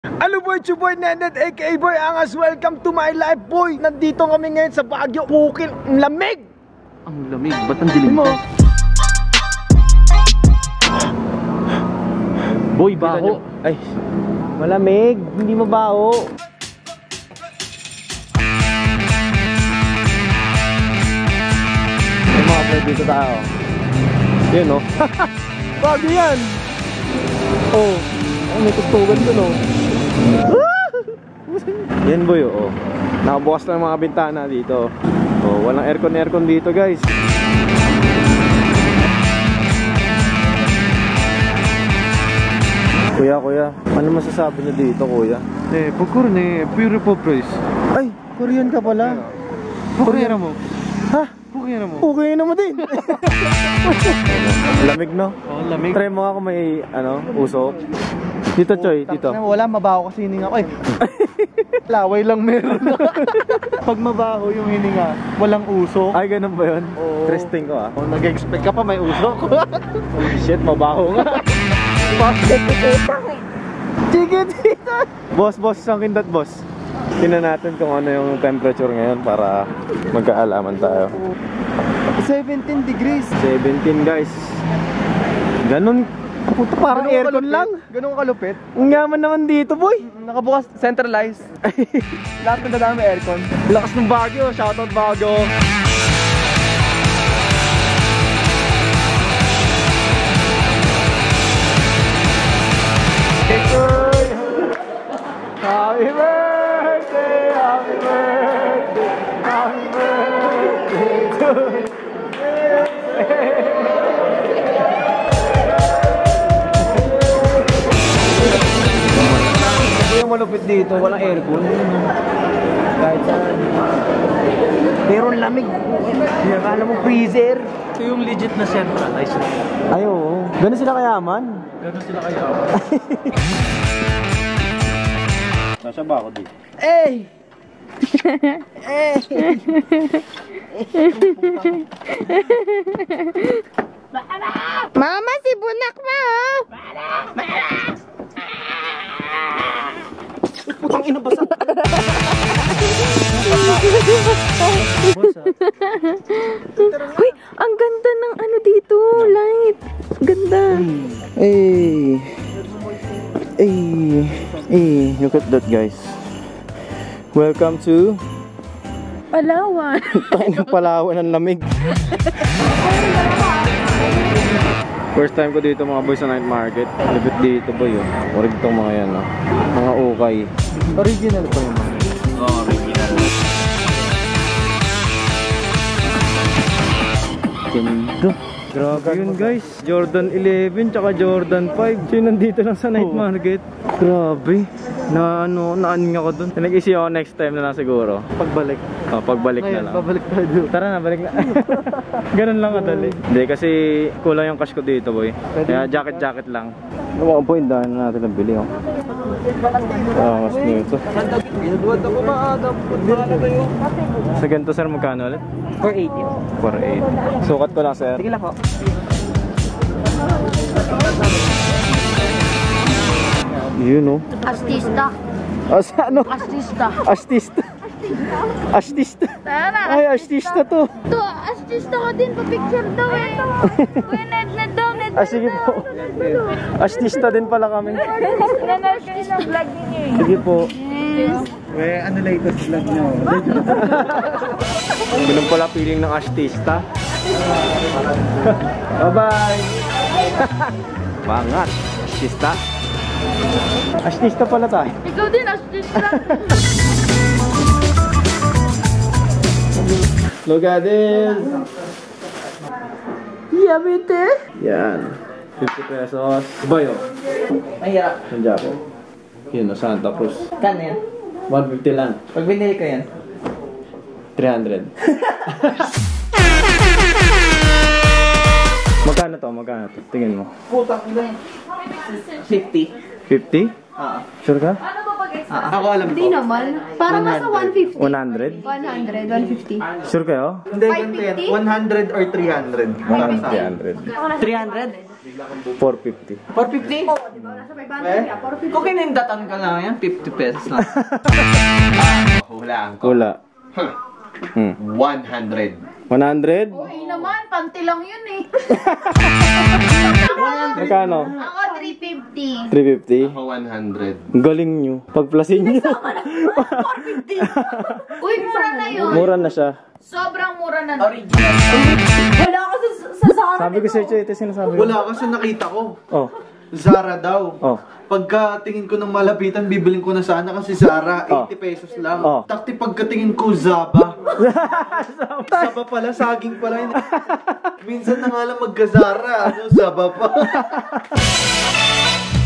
Hello boy, it's your boy Nenet aka Boy Angas. Welcome to my life boy. Nandito kami ngayon sa Baguio. Bukil, ang lamig. Ang lamig, ba't ang dilim mo? Boy, baho. Ay, malamig, hindi mabaho. May mga play dito tayo. Yan o. Bago yan. Oh, may tugtugan dun o. Yan boy, oh. Nakabukas lang mga bintana dito. Oh, walang aircon dito, guys. Kuya, ano masasabi niyo dito, kuya? Popcorn beautiful place. Ay, Korean ka pala. Korean mo. Ha? Korean mo. Okay naman din. Lamig, no? Oh, lamig. Try mo nga kung may, usok. Dito, Choy, dito. Wala, mabaho kasi hininga ko eh. Laway lang meron. Pag mabaho yung hininga, walang usok. Ay, ganun ba yun? Oo. Interesting ko, ah. Oh, nag-expect ka pa may usok. Oh, shit, mabaho nga. Sige dito. Boss, isang kindat, boss. Tingnan natin kung ano yung temperature ngayon para magkaalaman tayo. 17 degrees. 17, guys. Ganun. Parang aircon lang. Ganun kalupit. Ang yaman naman dito, boy. Nakabukas, centralized. Lahat ng dadaan may aircon. Lakas ng Baguio. Shoutout Baguio. Happy birthday, happy birthday, happy birthday to you. Yung malupit dito, walang aircon. Kahit saan. Pero ang lamig. Akala mo freezer. Ito yung legit na centralized. Ay, oo. Ganun sila kayaman. Ganun sila kayaman. Nasa ba ako dito? Hey! Mama, si Bunak pa oh! Putang ina basa. Uy, ang ganda ng ano dito, light. Ganda. Look at that, guys. Welcome to Palawan. tayo ng Palawan ng lamig. First time ko dito mga boy sa night market. Lipit dito boy oh. Orig itong mga yan oh. Mga ukay. Original pa yun. Oh, original. Ganda. Grabe yun guys. Jordan 11 tsaka Jordan 5. So nandito lang sa night market. Grabe. Naaning ako dun. Nag-isip ako next time na lang siguro. Pagbalik. Oh, pagbalik Ngayon, na lang. babalik tayo. Tara na, balik na. Ganun lang kadali. Hindi kasi kulang yung cash ko dito boy. Kaya jacket lang. Ano point dahil na natin nabili oh. Mas nito. Inuduwad ako maagap. Bahala kayo. Sa ganito sir magkano ulit? 480. 4.8. Sukat ko lang sir. Sige lang po. Yun oh. Artista. Ano? Artista. Artista. Tara. Ay, artista to. Ito, artista ka din. Pa-picture daw eh. Uy, Ned daw. Sige po. Artista din pala kami. Artista vlog ninyo eh. Sige po. Ano latest vlog nyo? Ganun pala feeling ng artista. Bye-bye. Bangat. Artista. Artista pala tayo. Ikaw din, artista. Look at this. Yamite. Yan. 50 pesos. Bayo. Mahirap. Ang Japo. Yun o, Santa Cruz. Kano yan? 150 lang. Pag binili ko yan? 300. Magkano to? Tingin mo. Putang ina. 50. 50? Sure ka? Ako alam ko. Hindi naman. Parang nasa 150. 100? 100, 150. Sure kayo? Hindi, ganito yan. 100 or 300. 100. 300? 450. 450? Oo, di ba? Nasa 500 ka, 450. Kung kinindatan ka lang yan, 50 pesos lang. Hulaan ko. Wala. 100. 100? Okay naman, panty lang yun eh. Magkano? Ako 350. 350? Ako 100. Galing nyo. Pagplasin nyo. 450. Uy, mura na yun. Mura na siya. Sobrang mura na. Original. Wala ako sa Zara. Sabi ko sa'yo, ito sinasabi ko. Wala kasi nakita ko. Oh. Zara daw. Oh. Pagkatingin ko ng malapitan, bibiling ko na sana kasi Zara, 80 pesos lang. Oh. Takti pagkatingin ko, Zaba. Zaba pala, saging pala yun. Minsan na nga lang magka-Zara, ano, Zaba pa.